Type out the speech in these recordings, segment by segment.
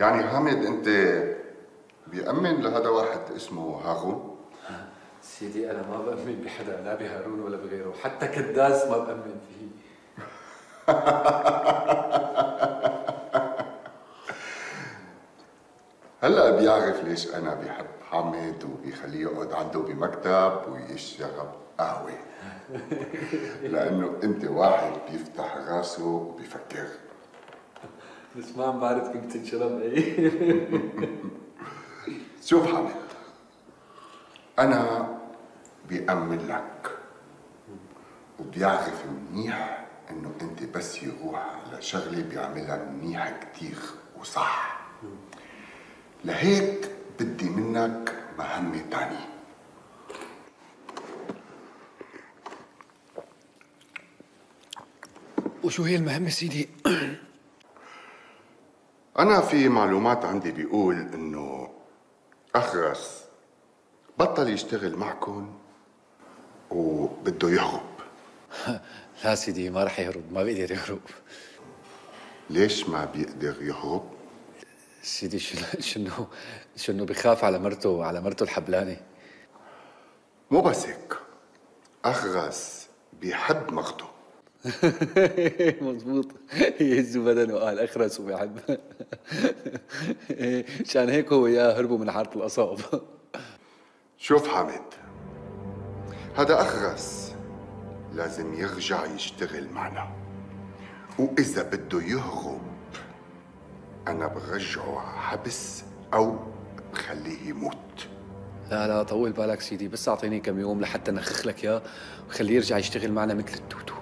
يعني حامد انت بيأمن لهذا واحد اسمه هارون؟ سيدي انا ما بأمن بحدا، لا بهارون ولا بغيره، حتى كداس ما بأمن فيه. هلا بيعرف ليش انا بحب حامد وبيخليه يقعد عنده بمكتب ويشرب قهوه. لانه انت واحد بيفتح راسه وبيفكر. بس ما عم بعرف كيف تنشرب ايه. شوف حامد، انا بيأمن لك وبيعرف منيح انه انت بس يروح على شغله بيعملها منيح كتير وصح. لهيك بدي منك مهمة تانية. وشو هي المهمة سيدي؟ أنا في معلومات عندي بيقول إنه أخرس بطل يشتغل معكم وبده يهرب. لا سيدي ما رح يهرب، ما بيقدر يهرب. ليش ما بيقدر يهرب؟ سيدي شنو بخاف على مرته الحبلانة. مو بس هيك، أخرس بيحب مرته. مزبوط، يهز بدنه قال اخرس وبيحب. شان هيك هو وياه هربوا من حارة القصاب. شوف حامد، هذا أخرس لازم يرجع يشتغل معنا، وإذا بده يهرب أنا برجعه على حبس أو بخليه يموت. لا طول بالك سيدي، بس اعطيني كم يوم لحتى نخخ لك اياه وخليه يرجع يشتغل معنا مثل التوتو.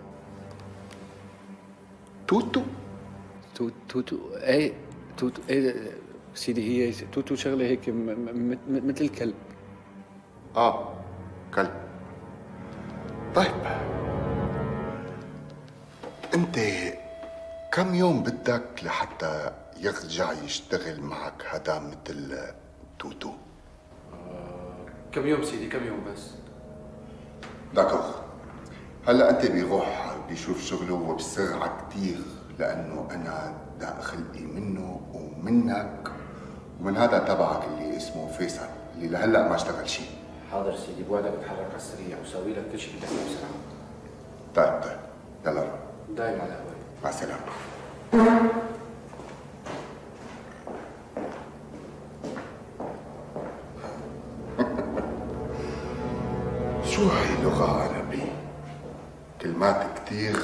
توتو؟ توتو ايه، توتو ايه سيدي، هي توتو شغله هيك مثل الكلب. كلب. طيب انت كم يوم بدك لحتى يرجع يشتغل معك هذا مثل توتو؟ كم يوم سيدي، كم يوم بس. داكور. هلا انت بيروح بيشوف شغله وبسرعة كتير، لانه انا دا خلقي منه ومنك ومن هذا تبعك اللي اسمه فيصل اللي لهلا ما اشتغل شيء. حاضر سيدي، بوعدك بتحرك على السريع وساوي لك كل شيء بدك اياه بسرعه. طيب يلا روح. دايم على هواي. مع السلامة. شو هي لغة عربي؟ كلمات كتير